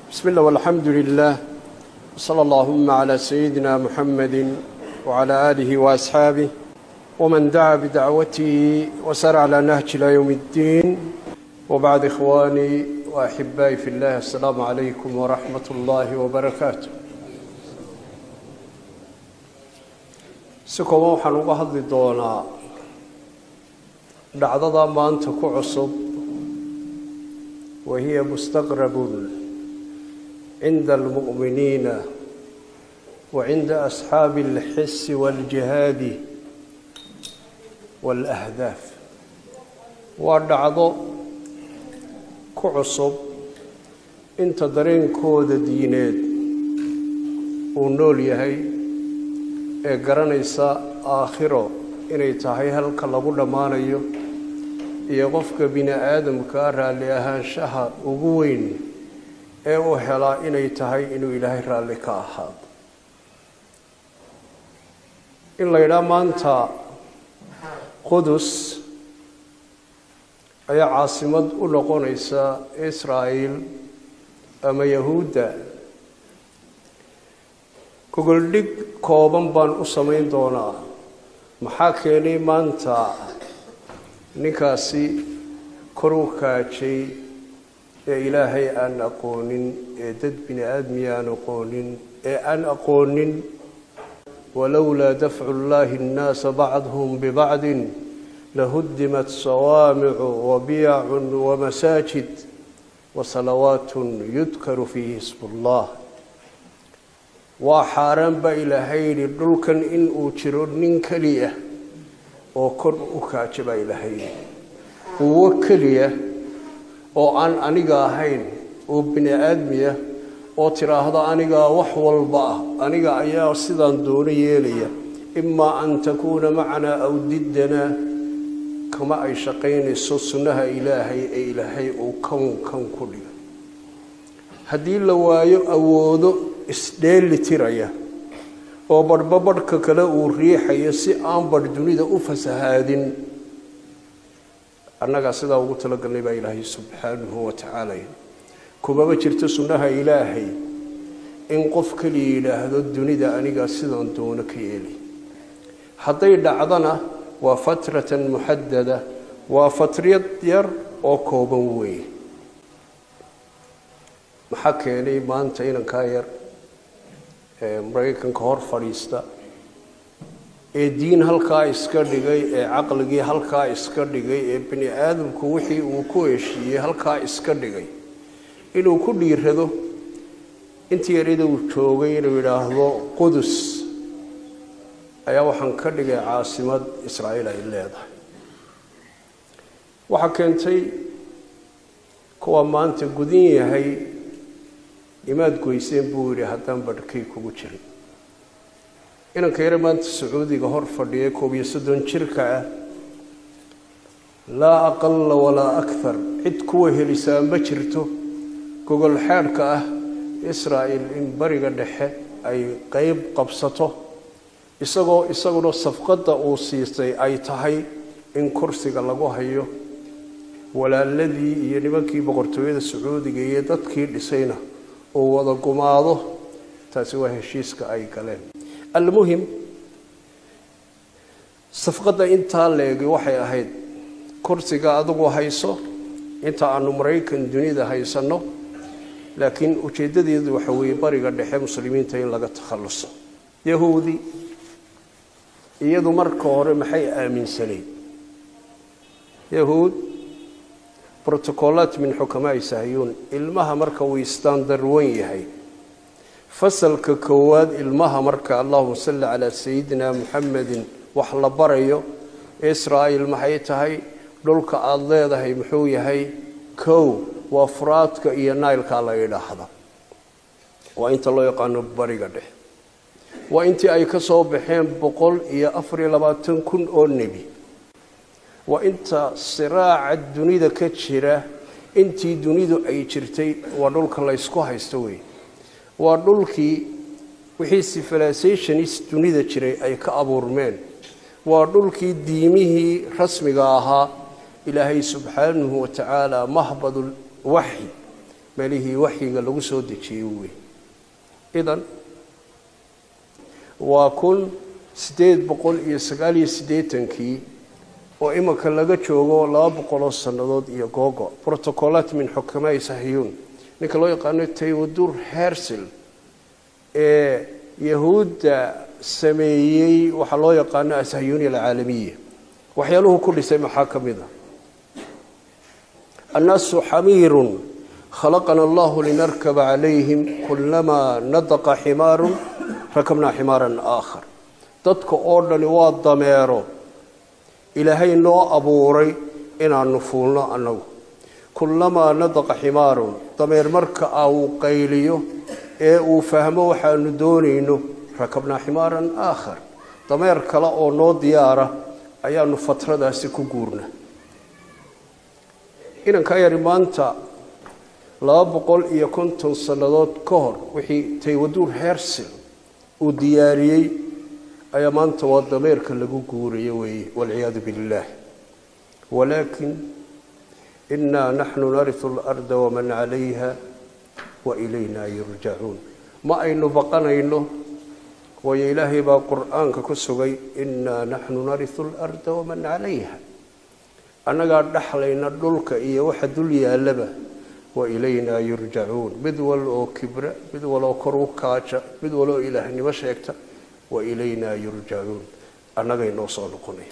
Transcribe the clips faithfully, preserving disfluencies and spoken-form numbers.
بسم الله والحمد لله صلى اللهم على سيدنا محمد وعلى آله وأصحابه ومن دعا بدعوته وسار على نهج إلى يوم الدين وبعد إخواني وأحبائي في الله السلام عليكم ورحمة الله وبركاته سكوا وحنو هذه الدونا دعضة ما أنت كعصب وهي مستغرب عند المؤمنين وعند أصحاب الحس والجهاد والأهداف ودعضو كعصب انت درين كود دينيد ونول يهي قرانيسا آخرو إني تهي هلك لغو دمانيو يغفك بنا آدم كارا لأهان شهر وقوين ee uu helaa inay tahay inuu ilaahay raalli ka ahaado in la yidhaa maanta qudus ayaa caasimad u noqonaysa Israa'iil ama Yahuudda gogoldhig kooban baan u samayn doonaa maxaa keenay maanta ninkaasi kor u kaajay إلهي أن أقونن دد بن آدم أن أقونن أن أقونن ولولا دفع الله الناس بعضهم ببعض لهدمت صوامع وبيع ومساجد وصلوات يذكر فيه اسم الله وحارم بإلهي للكن إن أوترن كليه وكن أكاتب إلهي وكليه oo aan aniga ahayn oo bini aadmiya oo tiraahdo aniga wax walba aniga ayaa sidaan doonay yeelaya imma an takuna macana aw diddana kama ay shaqeynayso sunnaha ilaahay ee ilaahay oo kan kan ku dhiga hadii la waayo awoodo isdheeli tiraya oo badbadka kale uu riixayo si aan bar dunida u fasahaadin annaga sida ugu talagalnay baa Ilaahay subhanahu wa ta'ala kuba jirto sunnaha Ilaahay in qof kali yiraahdo dunida aniga sidaan doono ka yeeli haday dhacdana waa fatratan muhaddada waa fatriyad yar oo kooban weey maxaa keenay maanta inaan ka yar ee Mareykanka hor fadhiista ee diin halka iska dhigay ee aqligii halka iska dhigay ee bini aadamku wixii uu ku heshiiyay halka iska dhigay inuu ku dhiirado intii yareeda uu joogay inuu yiraahdo Qudus ayaa waxaan ka dhigay caasimad Israa'iil ay leedahay waxa keentay kuwa maanta gudin yahay imaad goyseen buu yiri haddaan badhkay kugu jirin inaan ka yarmaan Sacuudiga hor fadhiyay koob iyo soddon jirka ah la aqal wala akthar cid kuwa helisaa ma jirto gogol xeerka ah Israa'iil in bariga dhexe ay qayb qabsato isagoo isagoo safqada uu siistay ay tahay in kursiga lagu hayo walaaladii iyo nimankii boqortooyada Sacuudiga iyo dadkii dhisayna oo wada gumaado taasi waa heshiiska ay galeen المهم صفقة انت لغي waxay ahayd kursiga adigu hayso inta aanu Mareykan dunida haysano laakiin ujeedadeedu waxa weey bariga dhexe muslimiinta in laga takhaluso yahuudi iyadu marka hore maxay aaminsanay yahuud protocolat min xukamaa Sahyuun ilmaha marka uu standard wan yahay فصل ككواد المها مركا اللهم صل على سيدنا محمد وحلا بريو إسرائيل محيتهاي دولك الله ده محوي هاي كو وفراتك إيا نايل كالا يلاحظا وإنت الله يقانو بريقا وإنت أي كسو بحين بقول إيا أفري لباتن كن أو النبي وإنت صراع الدنيا كتشرة إنت دنيا أي شرتي ودولك الله يسكوها يستوي ودولكي وحي civilization dunida jiray ay ka abuurmeen waa dhulkii diimihii rasmiga ahaa ilaahay subhanahu wa ta'ala mahbadul wahyi meelihii waxyiga lagu soo dejiyey wey idan waa kun sideed boqol iyo sagaal iyo siddeetankii oo imika laga joogo laba boqol oo sannadood iyo googo protocolaat min xukamaa sahiyuun ninka loo yaqaano Theodor Herzl ee yahuudda sameeyey waxa loo yaqaano asahiyuuniya alcaalamiya waxyaaluhu ku dhisay maxaa ka mid ah annaasu xamiirun khalaqana allahu linarkaba calayhim kullamaa nadaqa ximaarun rakabnaa ximaaran aakhar dadka oo dhani waa dameero ilaahay noo abuuray inaanu fuulno annagu kullamaa nadaqa ximaarun dameer marka uu qayliyo ee uu fahmo waxaanu doonayno rakabnaa ximaaran aakhar dameer kale oo noo diyaara ayaanu fatradaasi ku guurna inanka yari maanta laba boqol iyo konton sannadood ka hor wixii Theodor Herzl uu diyaariyey ayaa maanta waa dameerka lagu guurayo weeye walciyaadu billaah walaakin innaa naxnu narisu alarda waman calayha wa ilaynaa yurjacuun ma aynu baqanayno waayo ilaahay baa qur'aanka ku sugay innaa naxnu narisu alarda waman calayha annagaa dhaxlayna dhulka iyo waxa dul yaallaba wa ilaynaa yurjacuun mid wal oo kibra mid wal oo kor u kaaja mid wal oo ilaahnimo sheegta wa ilaynaa yurjacuun annagay noo soo noqonaya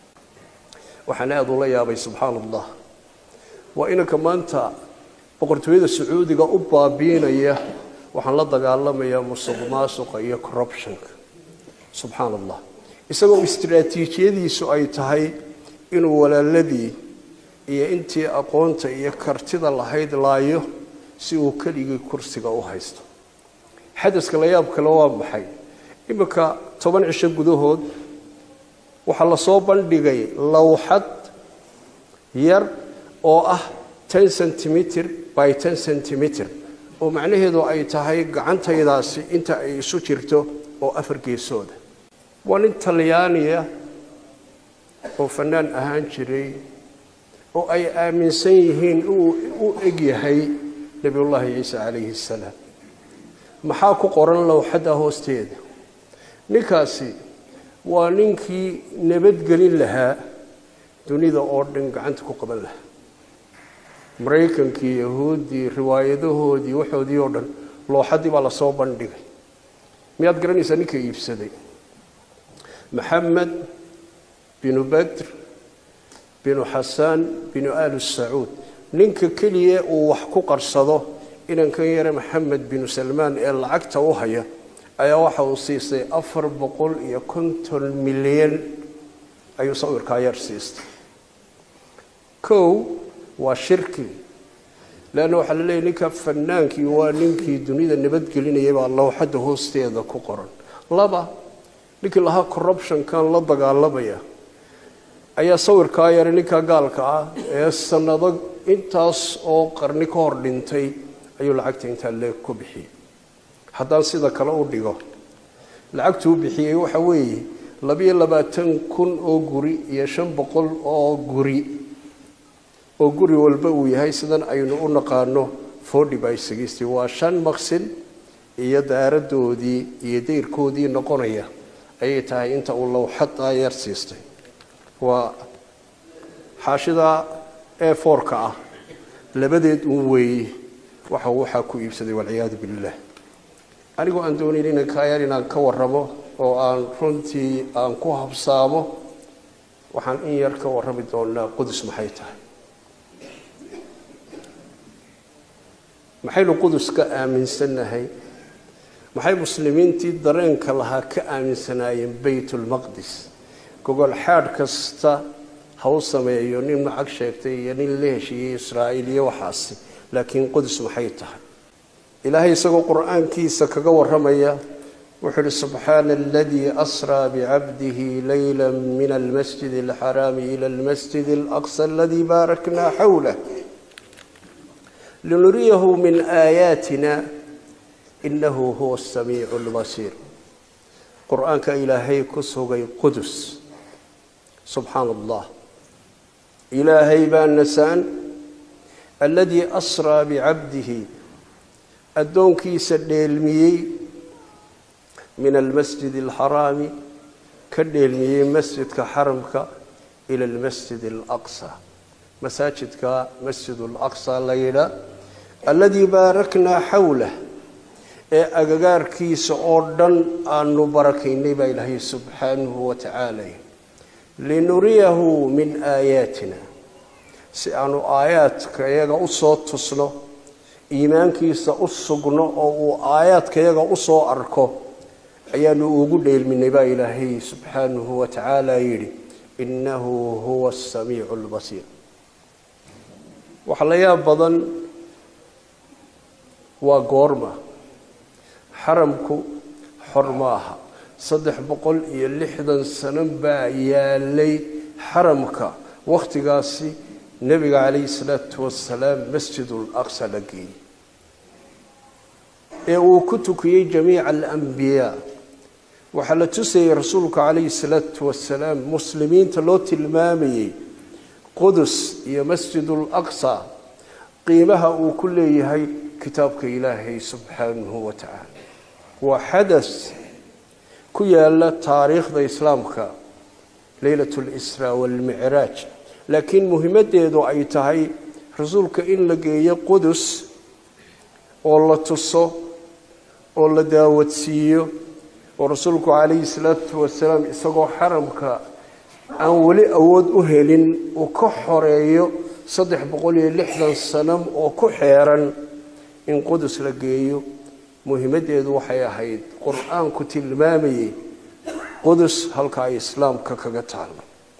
waxaan aad ula yaabay subxaan allah waa inanka maanta boqortooyada sacuudiga u baabiinaya waxaan la dagaalamayaa musuqmaasuqa iyo corruptionka subxaan allah isagoo istiraatiijiyadiisu ay tahay inuu walaaladii iyo intii aqoonta iyo kartida lahayd laayo si uu keligii kursiga u haysto xadaska la yaab kale waa maxay imika toban cisho gudahood waxaa la soo bandhigay lawxad yar oo ah ten centimeter by ten centimeter oo macnaheedu ay tahay gacantaydaasi inta ay isu jirto oo afar geesooda waa nin talyaaniya oo fanaan ahaan jiray oo ay aaminsan yihiin uu u eg yahay nabiyullaahi ciise calayhi salaam maxaa ku qoran lawxadda hoosteeda ninkaasi waa ninkii nabadgelin lahaa dunida oo dhan gacanta ku qaban lahaa maraykankii yahuuddii riwaayadahoodii waxoodii oo dhan looxaddii baa lasoo bandhigay miyaad garanaysaa ninka iibsaday maxamed binu badr binu xasaan binu aalu sacuud ninka keliya uu wax ku qarsado inankan yare maxamed binu salmaan ee lacagta u haya ayaa waxa uu siistay afar boqol iyo konton milyan ayuu sawirkaa yar siistay kow waa shirki leanna waxaa la leeyahy ninka fanaankii waa ninkii dunida nabadgelinayay baa lawxadda hoosteeda ku qoran laba ninkii lahaa corruptionkan la dagaalamaya ayaa sawirkaa yare ninka gaalka ah ee sanado intaas oo qarni ka hor dhintay ayuu lacagta intaa leeg ku bixiyey haddaan sida kale u dhigo lacagtuu bixiyey waxa weeye labiyo labaatan kun oo guri iyo shan boqol oo guri oo guri walba uu yahay sidan aynu u naqaano forty by sixty waa shan maqsin iyo daaradoodii iyo deyrkoodii noqonaya ayay tahay inta uu lawxaddaa yar siistay waa xaashida ee four-ka ah labadeed uu weeyey waxa waxaa ku iibsaday walciyaadu billaah anigoo aan doonayn inaan kaayar inaan ka warramo oo aan runtii aan ku habsaamo waxaan in yar ka warrami doonaa qudus maxay tahay maxaynu qudus ka aaminsannahay maxay muslimiintii dareenka lahaa ka aaminsanaayeen baytulmaqdis gogol xaadh kasta ha u sameeyo nin lacag sheegtay iyo nin la heshiiyey israa'iil iyo waxaasi laakiin qudus maxay tahay ilaahay isagoo qur'aankiisa kaga warramaya wuxuu ihi subxaana aladii asraa bicabdihi layla min almasjid alxaraami ila almasjid alaqsa aladii baaraknaa xawlah linuriyahu min aayaatina inahu huwa asamiicu albasiir qur'aanka ilaahay ku sugay qudus subxaana allah ilaahay baa nasaan الذي أسرى بعبده الدونكي سديلمي من المسجد الحرام كديلمي مسجد كحرمك إلى المسجد الأقصى مساجد كمسجد الأقصى ليلة الذي باركنا حوله أجار كيس أردن أن نباركين بإله سبحانه وتعالى لنريه من آياتنا سأنو آيات كيجا أصوت تصنو إيمان كيس أصقنا أو آيات كيجا أصو أركو أيانو وجود من بإله سبحانه وتعالى يري إنه هو السميع البصير وحليا بدن وقرمة حرمكو حرماها صدح بقول يلحدا سنبا يالي حرمك وقت قاسي النبي عليه الصلاة والسلام مسجد الأقصى لقي وكتك جميع الأنبياء وحلتسي رسولك عليه الصلاة والسلام مسلمين تلوت المامي قدس يا مسجد الأقصى قيمها وكل هي كتابك إلهي سبحانه وتعالى وحدث كيالا تاريخ الإسلامك ليلة الإسراء والمعراج لكن مهمته يدو أي تهي رسولك إن لقي قدس والله تصو والله داود سيو ورسولك عليه الصلاة والسلام إسقو حرمك أن ولي أود أهل وكحريو صدح بقولي لحظة السلام وكحيرا إن قدس لقيو مهمته يدو حيا حيد قرآن كتل مامي قدس هلك إسلام ككجتال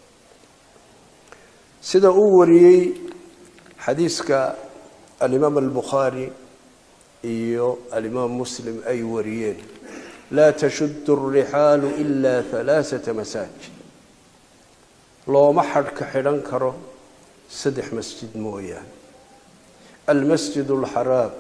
سيدا أوري حديثك الإمام البخاري إيو الإمام مسلم أي وريين لا تشد الرحال إلا ثلاثة مساجد لو محر كحلان كرو سدح مسجد مويان المسجد الحرام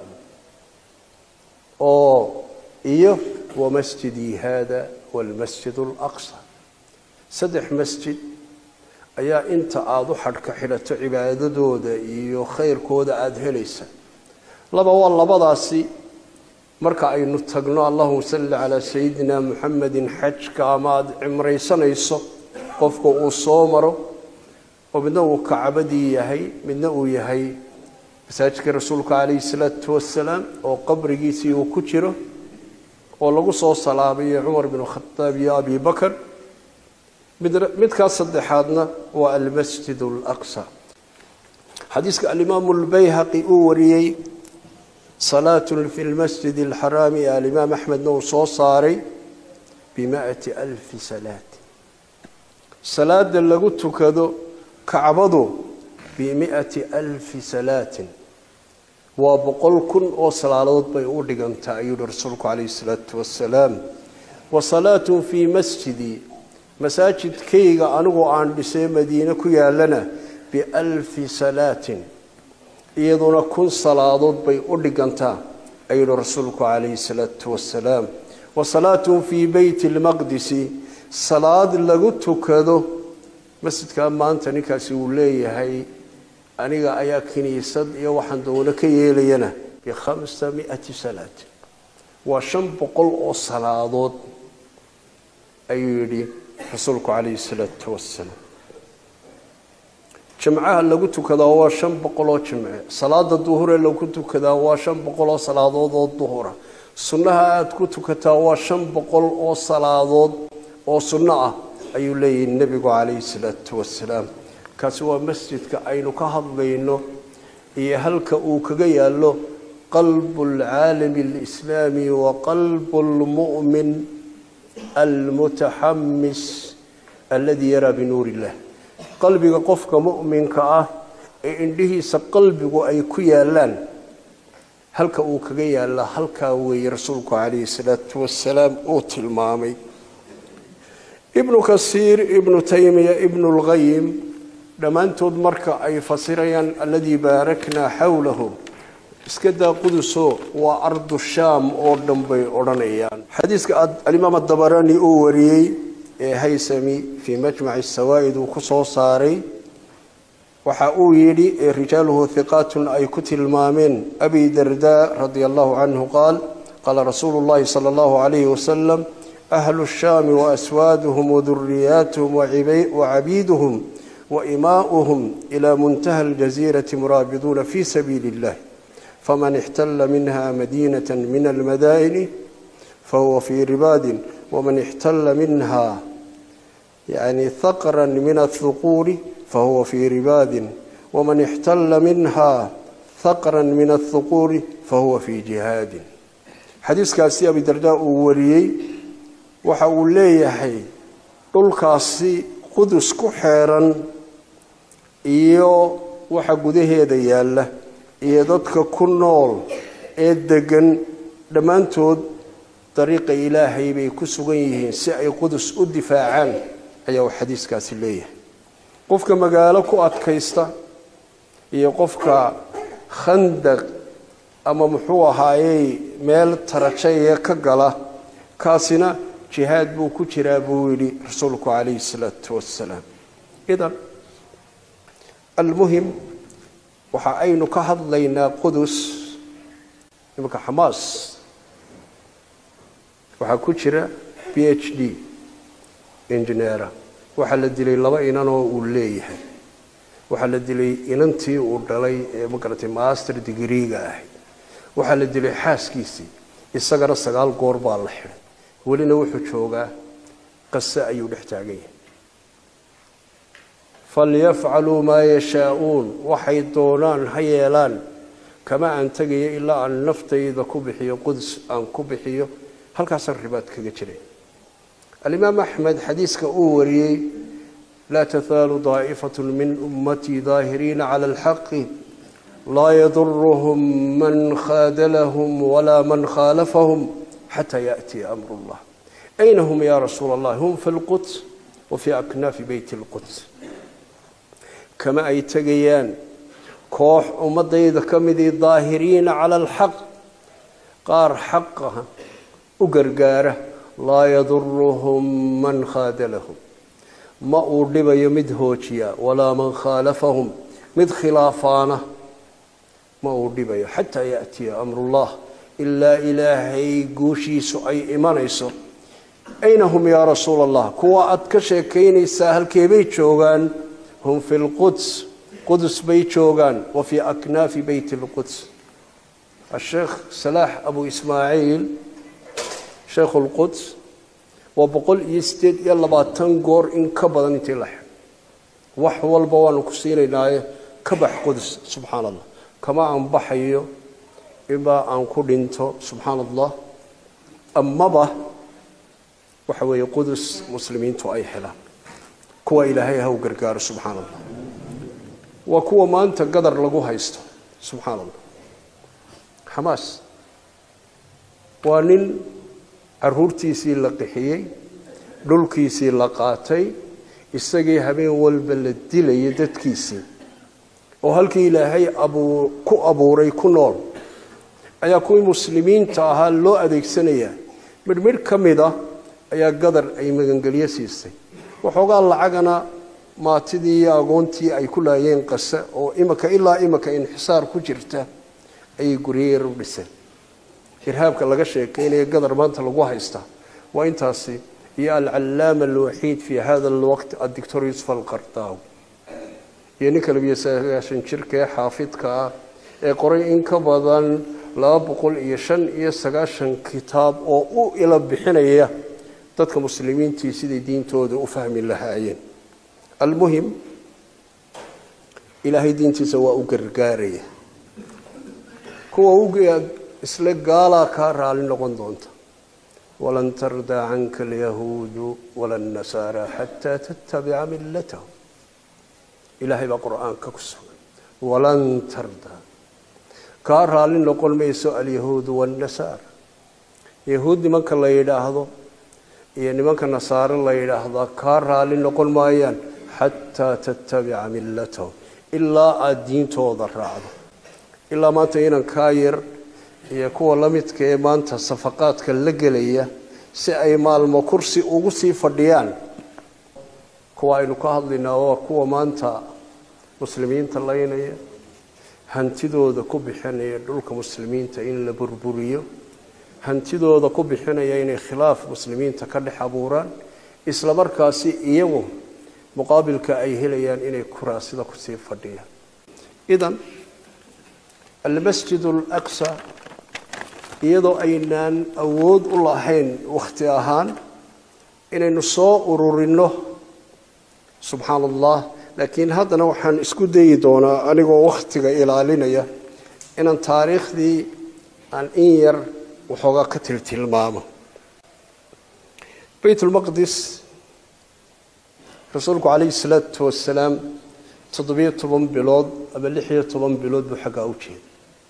أو إيه ومسجدي هذا والمسجد الأقصى سدح مسجد أيا أنت عاضو حرك حلة عبادة دودة إيه خير كودة أدهليسا لبا والله بضاسي مركا أي نتقنا اللهم صل على سيدنا محمد حج كاماد عمري سنيسو قفكو وصومرو ومنه كعبدي يهي منه يهي مساجك رسولك عليه الصلاة والسلام وقبر جيسي وكتره ولقصو صلابي عمر بن الخطاب يا أبي بكر مدكا صدحاتنا والمسجد الأقصى حديثك الإمام البيهقي أوريي صلاة في المسجد الحرام يا الإمام أحمد نوصو صاري بمائة ألف صلاة صلاة اللي قلت كذو كعبضو بمائة ألف صلاة وبقول كن أو صلاة بيقول تعيد رسولك عليه الصلاة والسلام وصلاة في مسجدي مساجد كيغا أنغو عن بسي مدينة كيا لنا بألف صلاة إيضنا كن صلاة بيقول أيد رسولك عليه الصلاة والسلام وصلاة في بيت المقدس صلاة لغت كذو مسجد كان ما أنت نكاسي وليه هاي أنا أيا كنيسة يوحنا دونك يلينا بخمسمائة صلاة وشم بقول الصلاة أيدي رسولك عليه الصلاة والسلام جمعها اللي قلت كذا هو شم بقول جمعة صلاة الظهر اللي قلت كذا هو شم بقول صلاة الظهر سنها قلت كذا هو شم بقول صلاة وسنة أي لي النبي عليه الصلاة والسلام كسوى مسجد كأين كهض بينه يهلك وكجيا له قلب العالم الإسلامي وقلب المؤمن المتحمس الذي يرى بنور الله قلبك قفك مؤمن كأه عنده سقلبك أي كيالان هلك وكجيا له هلك ويرسولك عليه الصلاة والسلام أوت المامي ابن كثير ابن تيمية ابن الغيم لما أنتم مركا أي فصيريا الذي باركنا حوله اسكدا قدسو وأرض الشام أردن بي أورانيان حديث الإمام الدبراني أوري هيثمي في مجمع السوائد وخصوص صاري وحاو يلي رجاله ثقات أي كتل مامن أبي درداء رضي الله عنه قال قال رسول الله صلى الله عليه وسلم أهل الشام وأسوادهم وذرياتهم وعبيدهم وإماؤهم إلى منتهى الجزيرة مرابضون في سبيل الله فمن احتل منها مدينة من المدائن فهو في رباد ومن احتل منها يعني ثقرا من الثقور فهو في رباد ومن احتل منها ثقرا من الثقور فهو في جهاد. حديث كاسي أبي درداء وريي وحاول لي يحي دول كاسي قدس كحيرا إيو وحاقوده يدياله إيو دادك كنول إيدقن دمانتود طريق إلهي بيكسوغيه سعي قدس الدفاعان أيو حديث كاسي ليه قفك مقالك أتكيستا إيو قفك خندق أما محوها أي ميل ترشيه كقلا كاسنا جهاد بو كجرا بويلي رسولك عليه الصلاة والسلام. إذن المهم وحا أين كهض لينا قدس يمكا حماس وحا كجرا بي اتش دي انجنيرا وحا لدلي لبا إنانو وليه وحا لدلي إنانتي ودلي مقرتي ماستر ديجريغا وحا لدلي حاسكيسي إساقنا سقال قوربا اللحر ولنا وحو جوغا قصة أيو دحتاقيه فليفعلوا ما يشاءون وحي دونان هيالان كما أن تجي إلا أن نفتي إذا كبحي قدس أن كبحي هل كاسر ربات كجري. الإمام أحمد حديث كأوري لا تزال ضائفة من أمتي ظاهرين على الحق لا يضرهم من خادلهم ولا من خالفهم حتى يأتي أمر الله. أين هم يا رسول الله؟ هم في القدس وفي أكناف بيت القدس. كما أي تجيان كوح أمضي ذكمذي ظاهرين على الحق قار حقها وقرقاره لا يضرهم من خادلهم ما أردب يمدهوشيا ولا من خالفهم مد خلافانه ما أردب حتى يأتي أمر الله إلا إلهي قوشي سؤي إيمانيسو. أين هم يا رسول الله؟ كوا أتكشي كيني ساهل كيبيت شوغان هم في القدس قدس بيت شوغان وفي أكناف بيت القدس. الشيخ سلاح أبو إسماعيل شيخ القدس وبقول يستيد يلا باتنقور إن كبضا نتلح وحو البوان كسيري نايه كبح قدس سبحان الله كما أنبحيو إبا أنكو دينتو سبحان الله أما به وحوي قدس مسلمين تو أي حلا كوا إلهي هو قرقار سبحان الله وكوا ما أنت قدر لقوها يستو سبحان الله. حماس وانين عرورتيسي لقحيي دولكيسي لقاتي إستغي هبين والبلد ديلي يددكيسي وهالكي إلهي أبو كو أبوري كنور أيا كوي مسلمين تاها لو أديك سنية مرمير كميدا أيا قدر أي مغنقلية سيستي وحوغا لعقنا ما تدي أغونتي أي كلها ينقص أو إمك إلا إمك انحصار كجرته أي قرير بسه إرهابك لغا شيكين أي قدر ما أنت لغوها يستا وإنتاسي هي العلامة الوحيد في هذا الوقت الدكتور يوسف القرطاوي يعني كلبي ساشن شركة حافظك قرئ إنك بدن لا بقول يشن يسقاشن كتاب أو إلى بحنية تدك مسلمين تيسيد دين تود وفهم الله عين. المهم إلهي دين تسوى وقرقارية كوا وقيا إسلق قالا كارال نقندونت ولن ترضى عنك اليهود ولا النصارى حتى تتبع ملتهم. إلهي بقرآن ككسو ولن ترضى كارال نقول ميسو اليهود والنصارى يهود من كلا يداهضو يعني من كان نصارى الله يداهضو كارال نقول مايان حتى تتبع ملتهم إلا الدين توضر رعضه إلا ما تينا كاير يكون لمت كيمان تصفقات كاللقلية سأي مال مكرسي أغسي فرديان كوا إنو كهضلنا وكوا مانتا muslimiinta laynaya hantidooda ku bixinaya dhulka muslimiinta in la burburiyo hantidooda ku bixinaya inay khilaaf muslimiinta ka dhex abuuraan isla markaasi iyagu muqaabilka ay helayaan inay kuraasida ku sii fadhiyaan idan المسجد الأقصى iyadoo aynaan awood u lahayn waqti ahaan inaynu soo ururino subxaan allah laakiin haddana waxaan isku dayi doonaa anigoo waqtiga ilaalinaya inaan taariikhdii aan in yar waxoogaa ka tiltilmaamo baytulmaqdis rasuulku calayhi salaatu wasalaam toddobiyo toban bilood ama lix iyo toban bilood buu xaggaa u jeeday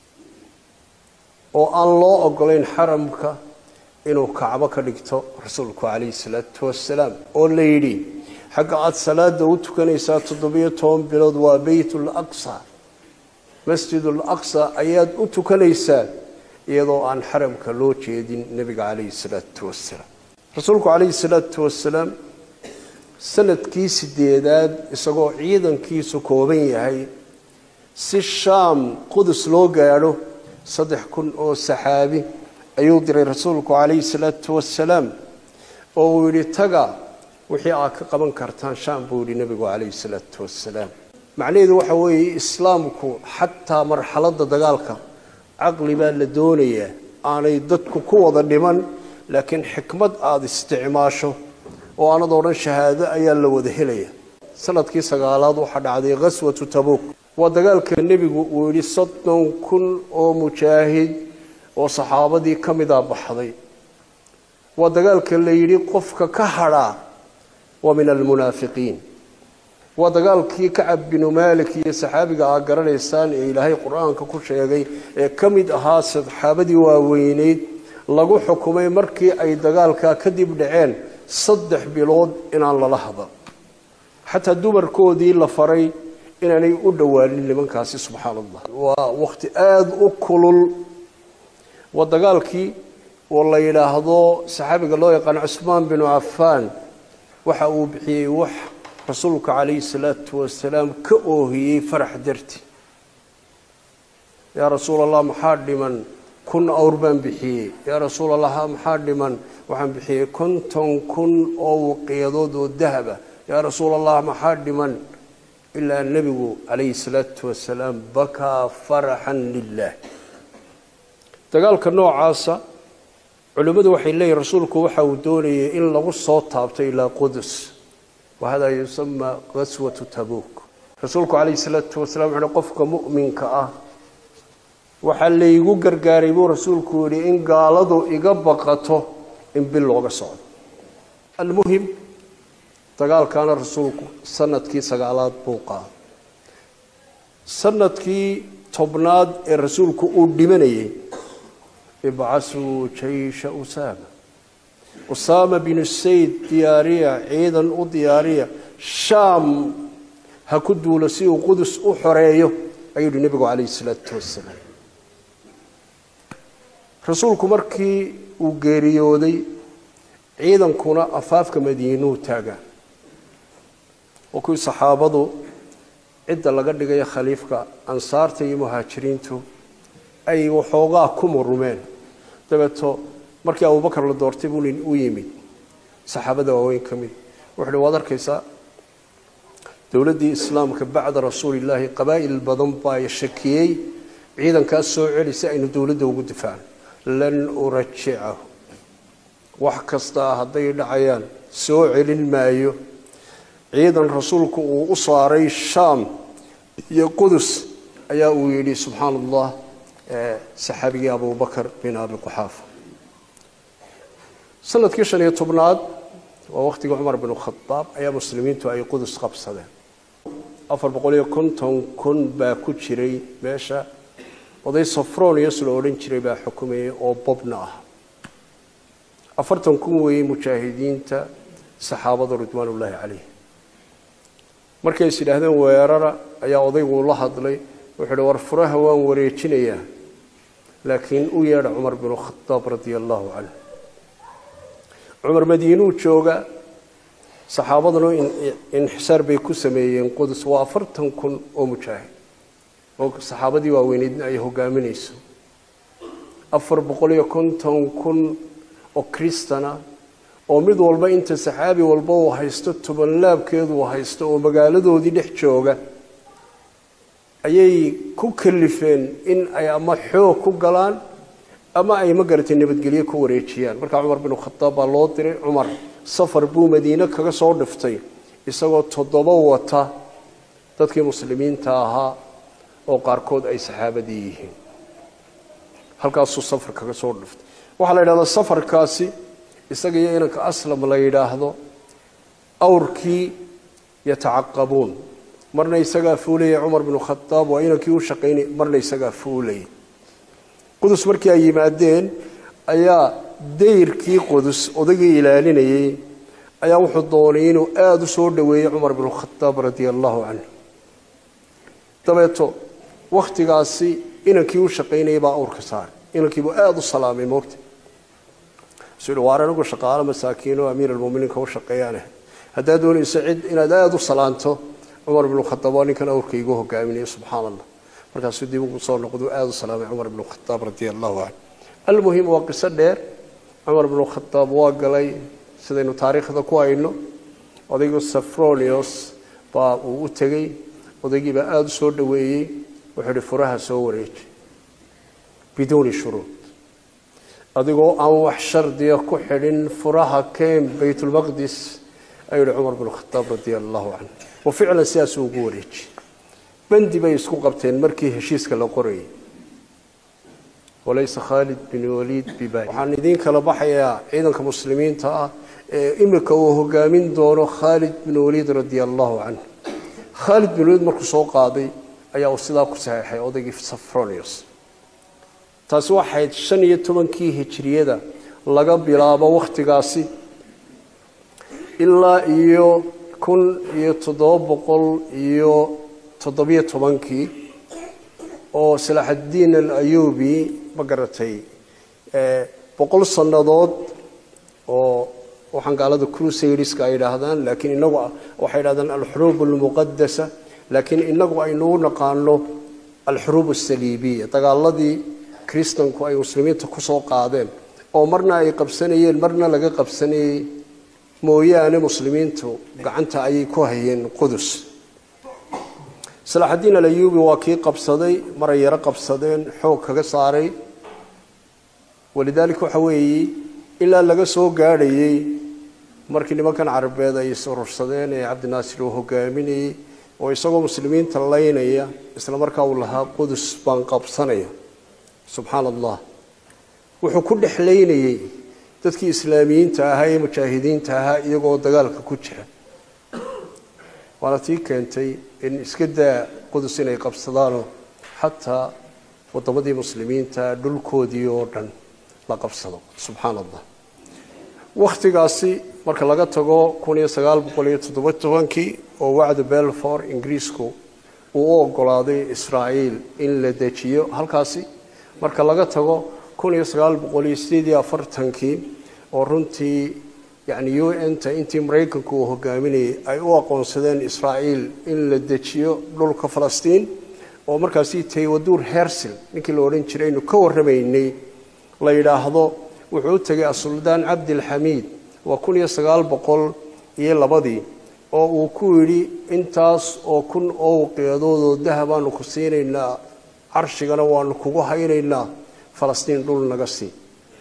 oo aan loo ogolayn xaramka inuu kacbo ka dhigto rasuulku calayhi salaatu wasalaam oo la yidhi xagga aad salaada u tukanaysaa toddobiyo toban bilood waa baytul aqsa masjidul aqsa ayaad u tukanaysaa iyadoo aan xaramka loo jeedin nebiga calayhi salaatu wasalaam rasuulku calayhi salaatu wasalaam sanadkii sideedaad isagoo ciidankiisu kooban yahay si shaam qudus loo gaadho saddex kun oo saxaabi ayuu diray rasuulku calayhi salaatu wasalaam oo uu yidhi taga wixii aad ka qaban kartaan shaam buu yidhi nebigu calayhi salaatu wasalaam macnaheedu waxa weeye islaamku xataa marxaladda dagaalka caqli baa la doonayaa aanay dadku ku wada dhiman laakiin xikmad aada isticmaasho oo aanad odhan shahaado ayaa la wada helaya sanadkii sagaalaad waxaa dhacday ghaswatu tabuuk waa dagaalka nebigu uu yidhi soddon kun oo mujaahid oo saxaabadii ka mida baxday waa dagaalka la yidhi qofka ka hadhaa waa min almunaafiqiin waa dagaalkii kacab binu maalik iyo saxaabiga aa garanaysaan ee ilaahay qur-aanka ku sheegay ee ka mid ahaa saxaabadii waaweyneyd lagu xukumay markii ay dagaalkaa kadib dhaceen saddex bilood inaan lala hada xataa dumarkoodii la faray inaanay u dhowaanin nimankaasi subxaan allah waa waqti aada u kulul waa dagaalkii oo la yidhaahdo saxaabiga loo yaqaan cusmaan binu cafaan waxa uu bixiyey wax rasuulka calayhi salaatu wasalaam ka oohiyey farax darti yaa rasuul allah maxaa dhiman kun awr baan bixiyey yaa rasuul allah maxaa dhiman waxaan bixiyey konton kun oo waqiyadood oo dahaba yaa rasuul allah maxaa dhiman ilaa nebigu calayhi salaatu wasalaam bakaa faraxan lilah dagaalka noocaasa culimmadu waxay leeyihin rasuulku waxa uu doonayay in lagu soo taabto ilaa qudus wahada yusamaa ghaswatu tabuuk rasuulku calayhi salaatu wasalaam wuxuu qofka mu'minka ah waxaa laygu gargaaray buu rasuulku yidhi in gaaladu iga baqato in bil looga socdo almuhim dagaalkaana rasuulku sanadkii sagaalaad buu qaaday sanadkii tobnaad ee rasuulku uu dhimanayay ibcasuu jaysha usaama usaama binu sayd diyaariya ciidan u diyaariya shaam ha ku duulo si uu qudus u xoreeyo ayuu yidhi nebigu calayhi salaatu wasalaam rasuulku markii uu geeriyooday ciidankuna afaafka madiinuu taagaa oo kuwii saxaabadu cidda laga dhigaya khaliifka ansaarta iyo muhaajiriintu ay waxoogaa ku murumeen dabeeto markii abubakar la doortay buu nin u yimid saxaabada waaweyn ka mid wuxuu hi waad arkaysaa dowladdii islaamka bacda rasuulillaahi qabaa'il badan baa shakiyey ciidankaas soo celi si aynu dowladda ugu difaacno lan urajicahu wax kasta hadday dhacayaan soo celin maayo ciidan rasuulku uu u saaray shaam iyo qudus ayaa uu yidhi subxaan allah saxaabigii abubakar bin abi quxaafa sanadkii shan iyo tobnaad waa waqtigii cumar bin khadaab ayaa muslimiintu ay qudus qabsadeen afar boqol iyo konton kun baa ku jiray meesha oday sofronius la odhan jiray baa xukumayay oo bobna ah afartan kun weeyey mujaahidiinta saxaabada ridwaanullaahi calayh markay is yidhaahdeen weerara ayaa odaygu la hadlay wuxuu hi war furaha waan wareejinayaa laakiin u yeedha cumar binu khadaab radia allahu canhu cumar madiinuu jooga saxaabaduna in xisaar bay ku sameeyeen qudus waa afartan kun oo mujaahid oo saxaabadii waaweynidna ay hogaaminayso afar boqol iyo konton kun oo kristana oo mid walba inta saxaabi walba uu haysto toban laabkeedu uu haysto oo magaaladoodii dhex jooga ayay ku kalifeen in ay ama xoog ku galaan ama ay magaratay nabadgelyo ku wareejiyaan marka Umar bin Khattab baa loo diray Umar safar buu Madiina kaga soo dhiftay isagoo toddoba wata dadkii muslimiinta ahaa oo qaarkood ay saxaabadii yihiin halkaas uu safar kaga soo dhiftay waxa la yiraahdaa safarkaasi isaga iyo inanka aslam la yiraahdo awrkii yatacaqabuun marna isaga fuulay Umar bin Khattab waa inankii uu shaqeynay marna isaga fuulay qudus markii ay yimaadeen ayaa deyrkii qudus odagii ilaalinayay ayaa wuxuu doonay inuu aad u soo dhaweeyo Umar bin Khattab radiyallahu anhu tabeeto waqtigaasi inankii uu shaqeynay baa awrka saar inankii buu aad u salaamay moogta sidoo waaranagu shaqaale masaakiin oo amiir al-muuminiin ka shaqeeyaan hadaa doonaysa cid inaad aad u salaanto Umar bin Khattab ninkan awrkaygu hogaaminay subhanallah markaas dib ugu soo noqdo aad u salaamay Umar bin Khattab radiyallahu anhu المهم وقصة دير عمر بن الخطاب واقلي سيدنا تاريخ ذا كوينو وذيك السفرونيوس با وتجي وذيك بقى سود دوي وحرفرها سوريج بدون شروط أذيك أو وحشر دي كحرين فرها كيم بيت المقدس أيوة عمر بن الخطاب رضي الله عنه وفعلا سياسة وجوريج بندي بيسكو قبتين مركي هشيس كلا قري وليس خالد بن وليد بباي وحان idin kala baxaya ciidanka muslimiinta ah ee imika uu hogaamin doono Khalid bin Walid radiyallahu anhu Khalid bin Walid markuu soo qaaday ayaa uu sidaa ku saxeexay odagii Safronius taas waxay shan iyo tobankii hijriyada laga bilaabo waqtigaasi ilaa iyo kun iyo toddoba boqol iyo toddoba iyo tobankii oo Salahuddin al-Ayyubi magaratay ee boqol sanadood oo waxaan gaalada crusaders ka yiraahdaan laakiin inagu waxa yiraahdaan al-hurub al-muqaddasa laakiin inagu aynu naqaano al-hurub as-salibiyya dagaaladii kristanku ay muslimiinta ku soo qaadeen oo marna ay qabsanayeen marna laga qabsanayay mooyaane muslimiintu gacanta ay ku hayeen Qudus Salahuddin al-Ayyubi waa kii qabsaday mar yara qabsadeen xoog kaga saaray ولذلك وحوي إلا لقى سو قاري مركي nimankan Carabeed ay soo rursadeen ee Cabdi Naasir oo hogaaminay oo isagoo muslimiin talaynaya isla markaa uu lahaa Qudus baan qabsanaya subhanallah wuxuu ku dhexleynayay dadkii islaamiyiinta ahaa ee mujaahidiinta ahaa iyagoo dagaalka ku jira wala tii keentay in iska daa Qudus inay qabsadaan hatta wadamadii muslimiinta dhulkoodii oo dhan la qabsado subhanallah waqtigaasi marka laga tago kun iyo sagaal boqol iyo toddoba iyo tobankii oo wacdi Balfour Ingiriisku uu ogolaaday Israa'iil in la dejiyo halkaasi marka laga tago kun iyo sagaal boqol iyo siddeed iyo afartankii oo runtii yani U N ta intii Mareykanku uu hogaaminayay ay u aqoonsadeen Israa'iil in la dejiyo dhulka Falastiin oo markaasi Taywadur Herzl ninkii la oran jiray inuu ka warramaynay la yiraahdo wuxuu tagay Sultan Abdul Hamid wa kun iyo sagaal boqol iyo labadii oo uu ku yiri intaas oo kun oo qiyadood dahabaan ku siinayna arshigana waan kugu haynaynaa Falastiin dhul naga sii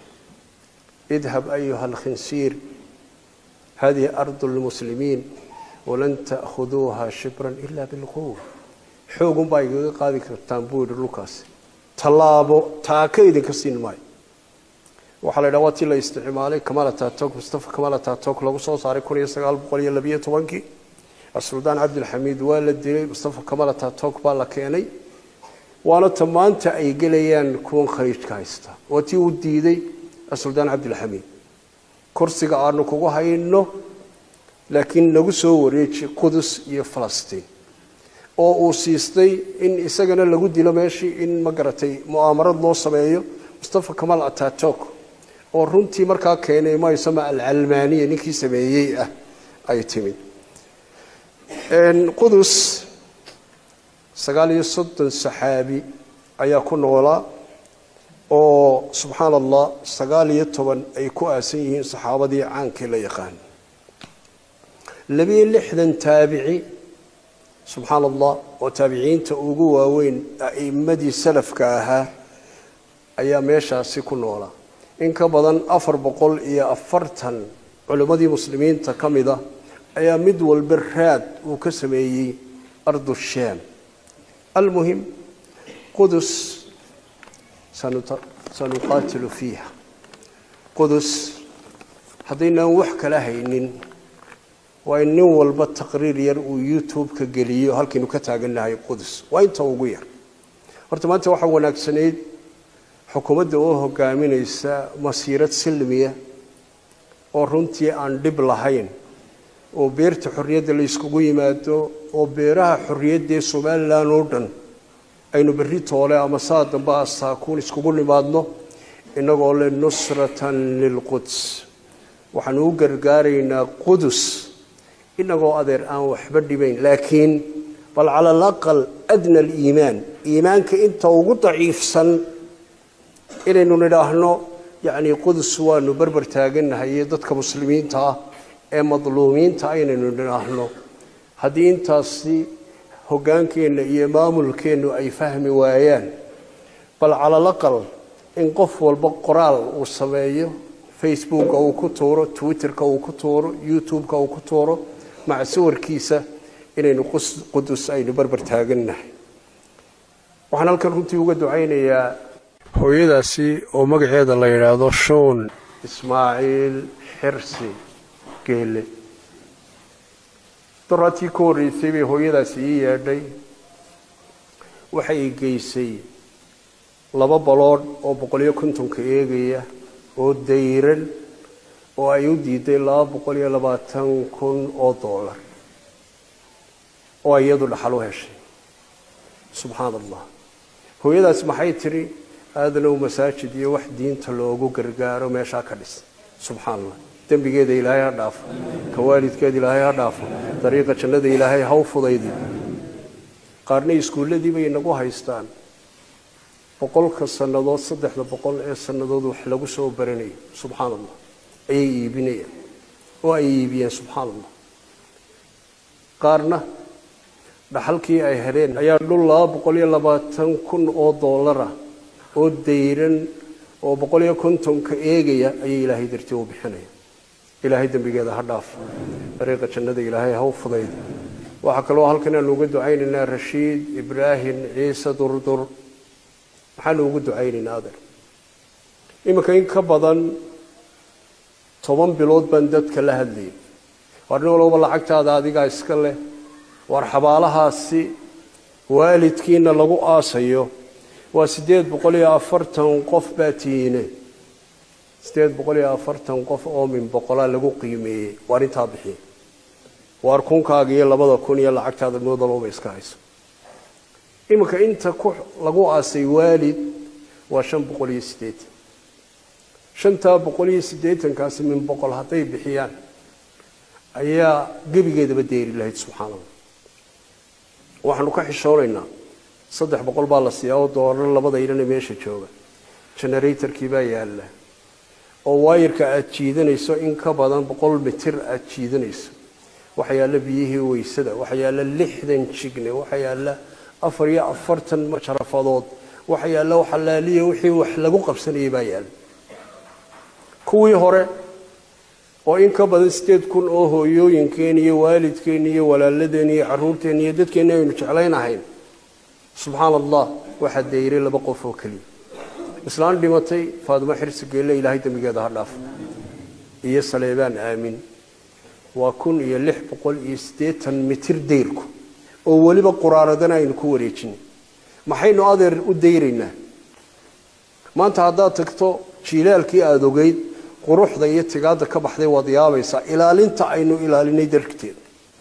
idhab ayuha al-khinsiir هذه أرض المسلمين ولن تأخذوها شبرا إلا بالقوة حوغن باي قادي كتانبور لوكاس طلابو تاكيد كسين ماي waxa la dhawaati la isticmaalay Kamal Atatürk Mustafa Kamal Atatürk lagu soo saaray kun iyo sagaal boqol iyo laba iyo tobankii Sultan Abdul Hamid waa la dilay Mustafa Kamal Atatürk baa la keenay waana tamaanta ay galayaan kuwan khariijka haysta watii uu diiday Sultan Abdul Hamid kursiga aanu kugu hayno laakiin lagu soo wareejay Qudus iyo Falastiin oo uu siistay in isagana lagu dilo meeshii in magaratay mu'aamarad loo sameeyo Mustafa Kamal Atatürk oo runtii markaa keenay ma isma al-Almaaniya ninkii sameeyay ah ay timid qudus sagaal iyo soddon saxaabi ayaa ku noolaa oo subxaan allah sagaal iyo toban ay ku aasan yihiin saxaabadii caankii la yaqaan labiyo lixdan taabici subxaan allah oo taabiciinta ugu waaweyn a'immadii salafka ahaa ayaa meeshaasi ku noolaa in ka badan afar boqol iyo afartan culimmadii muslimiinta ka mid ah ayaa mid walba raad uu ka sameeyey ardu shaam almuhim qudus sanuqaatilu fiiha qudus haddaynaan wax kala haynin waa in nin walba taqriir yar uu youtube-ka geliyo halkaynu ka taagannahay qudus waa inta ugu yar horta maanta waxaa wanaagsanayd xukuumadda oo hogaaminaysa masiirad silmiya oo runtii aan dhib lahayn oo beerta xorriyadda la iskugu yimaado oo beeraha xorriyaddee somalilan oo dhan aynu berri toole ama saa dambe asaakuun iskugu nimaadno innagoo le nusratan lilquds waxaanu u gargaaraynaa qudus innagoo adeer aan waxba dhibayn laakiin bal cala alaqal adna aliimaan iimaanka inta ugu daciifsan inaynu nidhaahno yacni qudus waanu berber taagannahay iyo dadka muslimiinta ah ee madluumiinta aynaynu nidhaahno haddii intaasi hoggaankeenna iyo maamulkeennu ay fahmi waayaan bal cala alaqal in qof walba qoraal uu sameeyo facebooka uu ku tuuro twitterka uu ku tuuro youtube-ka uu ku tuuro maca sawirkiisa inaynu qudus aynu berber taagannahay waxaan halkan runtii uga ducaynayaa hooyadaasi oo magaceeda la yidhaahdo shoon ismaaciil xirsi geele daraatii ku horreysay bay hooyadaasi ii yeedhay waxay geysay laba baloodh oo boqol iyo kontonka eegaya oo dayran oo ay u diiday laba boqol iyo labaatan kun oo dollar oo ay iyadu dhaxal u heshay subxaan allah hooyadaas maxay tiri aadanow masaajid iyo wax diinta loogu gargaaro meeshaa ka dhis subxaan allah dembigeeda ilaahay ha dhaafo ka waalidkeeda ilaahay ha dhaafo dariiqa jannada ilaahay ha u fudaydi qaarna iskuulladii bay inagu haystaan boqolka sannadood saddexda boqol ee sannadood wax lagu soo baranayo subxaan allah ayay iibinayaan oo ay iibiyeen subxaan allah qaarna dhaxalkii ay heleen ayaa dhul laba boqol iyo labaatan kun oo dollar ah oo dayran oo boqol iyo kontonka eegaya ayay ilaahay dartii u bixinaya ilaahay dembigeeda ha dhaafo dariiqa jannada ilaahay ha u fudaydo waxaa kaloo halkan aanu uga ducaynaynaa rashiid ibraahim ciise durdur maxaanu ugu ducaynaynaa adeer iminka in ka badan toban bilood baan dadka la hadlayay war nin walba lacagtaada adigaa iska leh war xabaalahaasi waalidkiina lagu aasayo waa siddeed boqol iyo afartan qof baa tihiine siddeed boqol iyo afartan qof oo min boqolaa lagu qiimeeyey waar intaa bixiye waar kunkaaga iyo labada kun iyo lacagtaada moodalooba iska hayso iminka inta ku lagu aasay waalid waa shan boqol iyo siddeetan shantaa boqol iyo siddeetankaasi min boqol hadday bixiyaan ayaa gebigeedaba deeri lahayd subxaan allah waxaanu ka xishoonaynaa saddex boqol baa la siiyaa oo doolar labada ilana meesha jooga generatorkii baa yaalla oo waayirka aad jiidanayso in ka badan boqol mitir aad jiidanayso waxa yaalla biyihii weysada waxa yaalla lixdan jigne waxa yaalla afar iyo afartan majarafadood waxa yaalla waxalaaliya wixii wax lagu qabsanayay baa yaalla kuwii hore oo in ka badan sideed kun oo hooyooyinkeen iyo waalidkeen iyo walaaladeen iyo carruurteen iyo dadkeenna aynu jeclaynahayn subxaan allah waxaa dayray laba qof oo keliya islaan dhimatay faadimo xirsi geelle ilaahay dembigeeda ha dhaafo iyo saleebaan aamin waa kun iyo lix boqol iyo siddeetan mitir dayrku oo weliba quraaradana aynu ku wareejinay maxaynu adeer u dayraynaa maanta haddaad tagto jiilaalkii aada ogeyd quruxda iyo tigaadda ka baxday waad yaabaysaa ilaalinta aynu ilaalinay darteed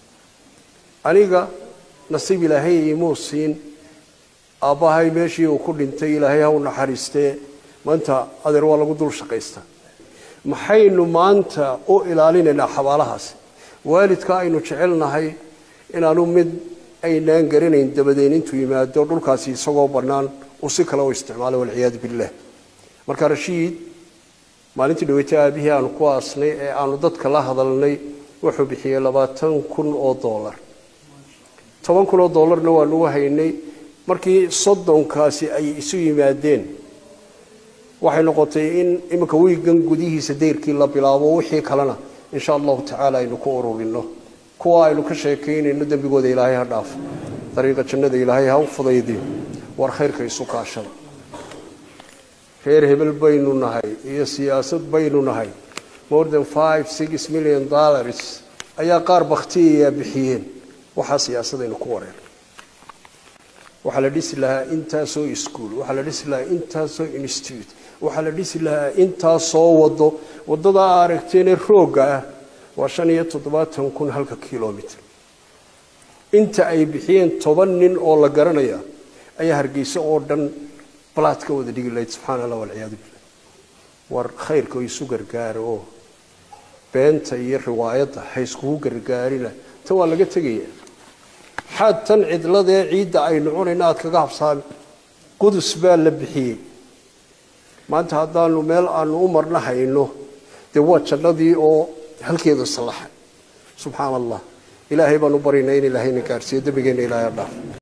aniga nasiib ilaahay imuu siin aabbahay meeshii uu ku dhintay ilaahay ha u naxariistee maanta adeer waa lagu dul shaqaystaa maxaynu maanta u ilaalinaynaa xabaalahaasi waalidka aynu jecelnahay inaanu mid aynaan garanayn dabadeen intuu yimaado dhulkaasi isagoo bannaan uu si kale u isticmaalo walciyaadu billah marka rashiid maalintii dhaweetay aabihii aanu ku aasnay ee aanu dadka la hadalnay wuxuu bixiyey labaatan kun oo dollar toban kun oo dollarna waa nagu haynay markii soddonkaasi ay isu yimaadeen waxay noqotay in imika wiigan gudihiisa deyrkii la bilaabo wixii kalena insha allahu tacaala aynu ku ururino kuwa aynu ka sheekaynayno dembigooda ilaahay ha dhaafo dariiqa jannada ilaahay ha u fudaydiyo war khayrka isu kaashada reer hebel baynu nahay iyo siyaasad baynu nahay more than five six million dollars ayaa qaar baktiya bixiyeen waxa siyaasadaynu ku wareer waxa la dhisi lahaa intaasoo iskuul waxa la dhisi lahaa intaasoo institute waxa la dhisi lahaa intaasoo wado wadada aragteen rooga ah waa shan iyo toddobaatan kun halka kiiloomitir inta ay bixiyeen toban nin oo la garanaya ayaa hargeysa oo dhan balaadka wada dhigi lahayd subxaana allah walciyaadu billah war khayrka isu gargaaro oo beenta iyo riwaayadda ha iskugu gargaarina ta waa laga tegaya xaad tan cidladee ciidda aynu cunayna aad kaga habsaami qudus baa la bixiyey maanta haddaanu meel aanu u marna hayno dee waa jannadii oo halkeedu salaxay subxaana allah ilaahay baanu barinay in ilaahayna gaarsiiyo dembigeena ilaahay dhaaf